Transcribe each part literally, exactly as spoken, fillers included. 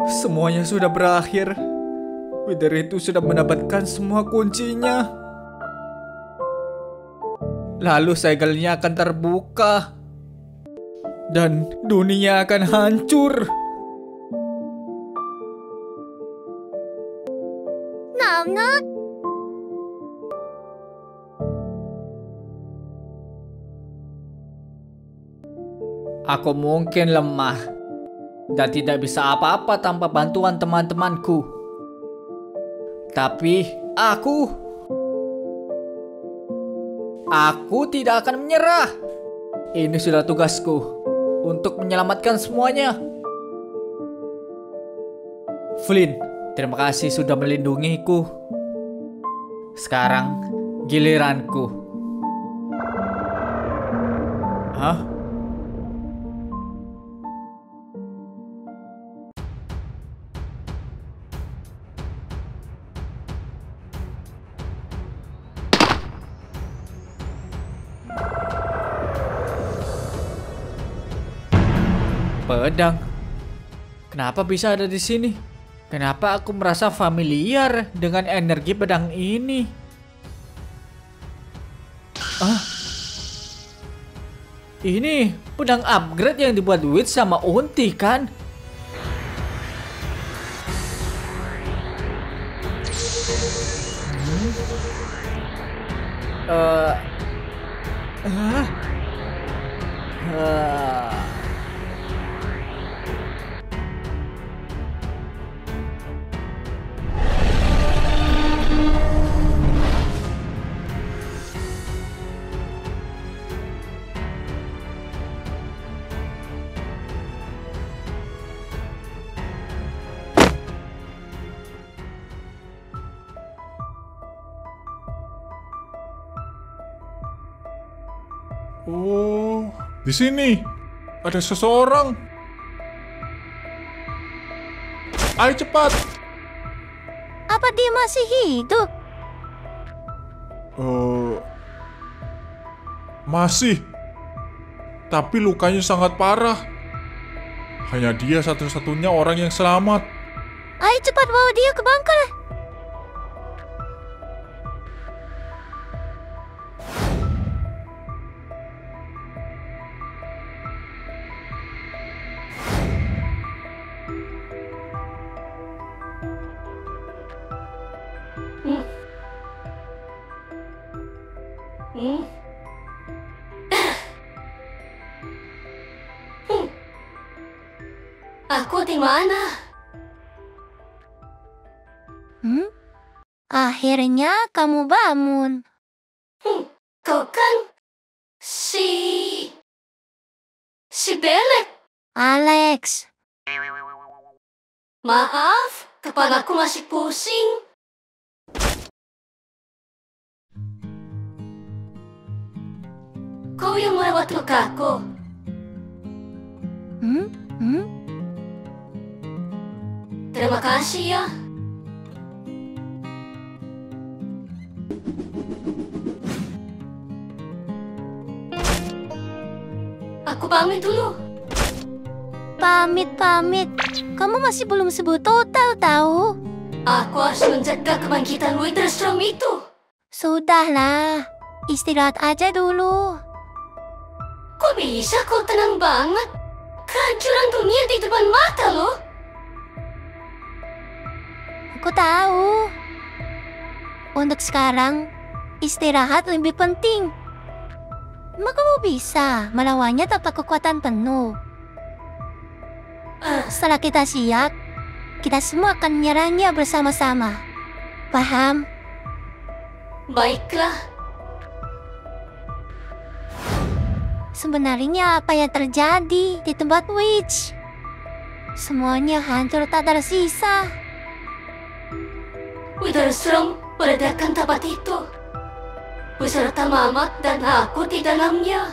Semuanya sudah berakhir. Wither itu sudah mendapatkan semua kuncinya. Lalu segelnya akan terbuka. Dan dunia akan hancur. Nana? Aku mungkin lemah dan tidak bisa apa-apa tanpa bantuan teman-temanku. Tapi aku, aku tidak akan menyerah. Ini sudah tugasku untuk menyelamatkan semuanya. Flynn, terima kasih sudah melindungiku. Sekarang giliranku. Hah? Pedang. Kenapa bisa ada di sini? Kenapa aku merasa familiar dengan energi pedang ini? Ah, ini pedang upgrade yang dibuat Witch sama Unti kan? Hmm. Uh, uh, uh. Oh, di sini ada seseorang. Ayo cepat. Apa dia masih hidup? Uh, masih. Tapi lukanya sangat parah. Hanya dia satu-satunya orang yang selamat. Ayo cepat bawa dia ke bunker. Hmm? Aku di mana? Hmm? Akhirnya kamu bangun. Hmm, kau kan si si Belek. Alex. Maaf, kepalaku masih pusing. Kau yang merawat lukaku. Hmm? Hmm? Terima kasih ya. Aku pamit dulu. Pamit-pamit. Kamu masih belum sebut total tahu? Aku harus menjaga kebangkitan Witherstorm itu. Sudahlah. Istirahat aja dulu. Kok bisa kau tenang banget? Kehancuran dunia di depan mata loh. Aku tahu. Untuk sekarang, istirahat lebih penting. Emang kamu bisa melawannya tanpa kekuatan penuh. Setelah kita siap, kita semua akan menyerangnya bersama-sama. Paham? Baiklah. Sebenarnya apa yang terjadi di tempat Witch? Semuanya hancur tak tersisa. Witherstorm meledakkan tempat itu. Beserta Mamat dan aku di dalamnya.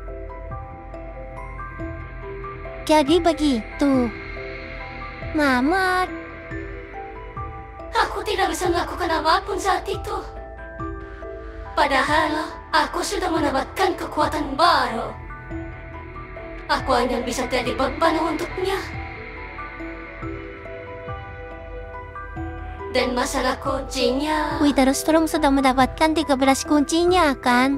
Jadi begitu. Mamat. Aku tidak bisa melakukan apapun saat itu. Padahal aku sudah mendapatkan kekuatan baru. Aku hanya bisa jadi beban untuknya. dan masalah kuncinya. Witherstorm sudah mendapatkan tiga belas kuncinya, kan?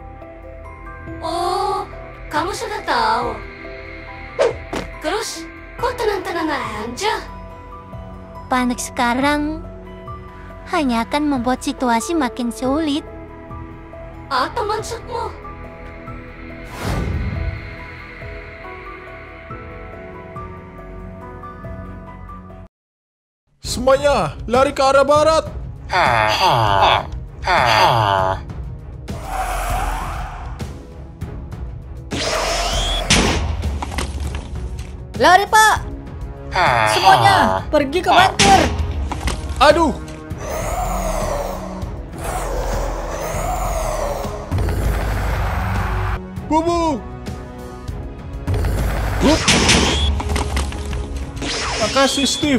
Oh, kamu sudah tahu. Terus, kok tenang-tenang aja? Panik sekarang hanya akan membuat situasi makin sulit. Apa maksudmu? Semuanya, lari ke arah barat. Lari, Pak! Semuanya, pergi ke bunker! Aduh! Bubu! Hup. Makasih, Steve.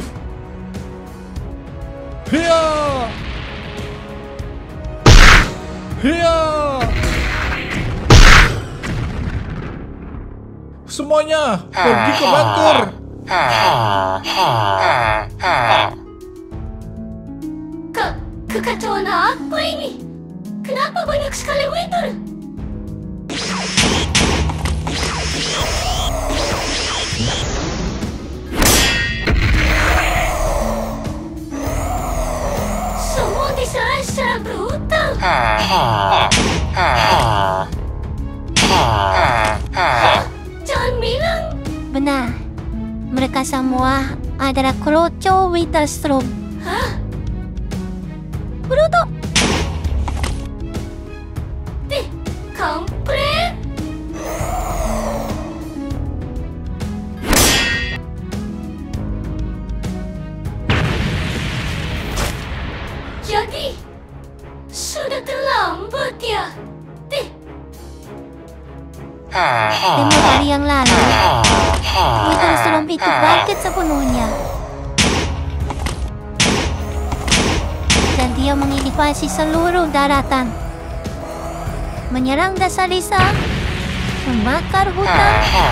Hiya! Hiya! Semuanya, pergi ke bunker. Ke kekacauan apa ini? Kenapa banyak sekali Wither? Semua diserang secara brutal. Jangan bilang. Benar, mereka semua adalah Kroco Witherstorm. Hah? Bruto! Di, kampret. Jadi, sudah terlambat ya? Di, Lima hari yang lalu, Witherstorm itu bangkit sepenuhnya. Dan dia menginvasi seluruh daratan. Menyerang dasar desa, membakar hutan,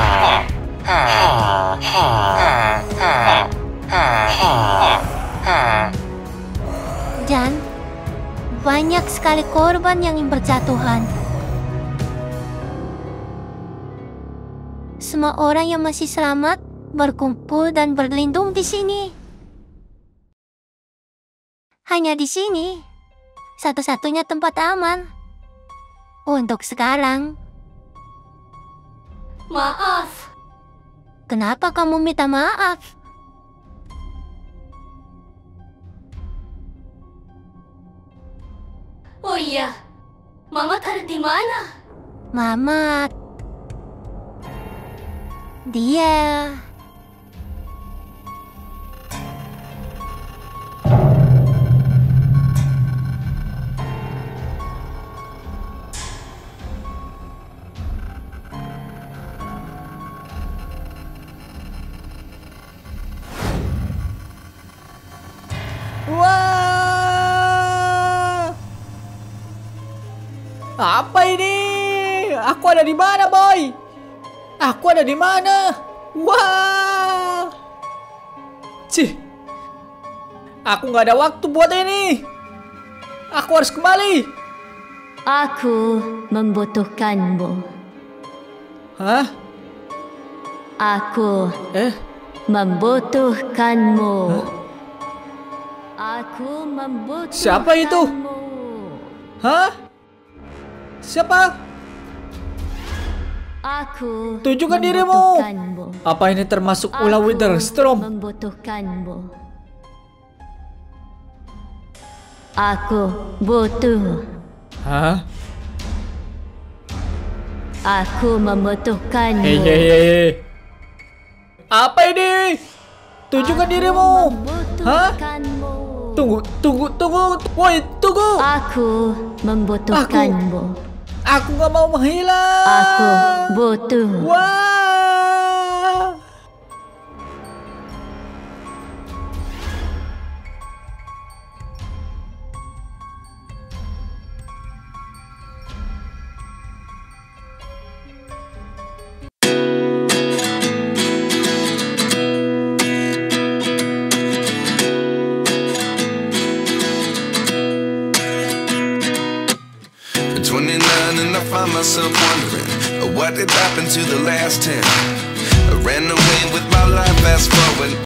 dan banyak sekali korban yang berjatuhan. Semua orang yang masih selamat berkumpul dan berlindung di sini. Hanya di sini, satu-satunya tempat aman. Untuk sekarang. maaf. Kenapa kamu minta maaf? Oh iya, Mamat ada di mana? Mamat. Dia. Wah! Apa ini? Aku ada di mana, boy? Aku ada di mana? Wah! Cih. Aku nggak ada waktu buat ini. Aku harus kembali. Aku membutuhkanmu. Hah? Aku Eh? membutuhkanmu. Aku membutuhkanmu. Siapa itu? Hah? Siapa? Aku Tunjukkan dirimu. membutuhkanmu. Apa ini termasuk ulah Aku Witherstorm? membutuhkanmu. Aku butuh. Hah? Aku membutuhkanmu. Hei, hei, hei, hei. Apa ini? Tunjukkan dirimu. Hah? Membutuhkanmu. Tunggu, tunggu, tunggu. Woi, tunggu. Aku membutuhkanmu. Aku nggak mau menghilang. Aku butuh. Wah. one, and I find myself wondering, uh, what did happen to the last ten? I ran away with my life, fast forward.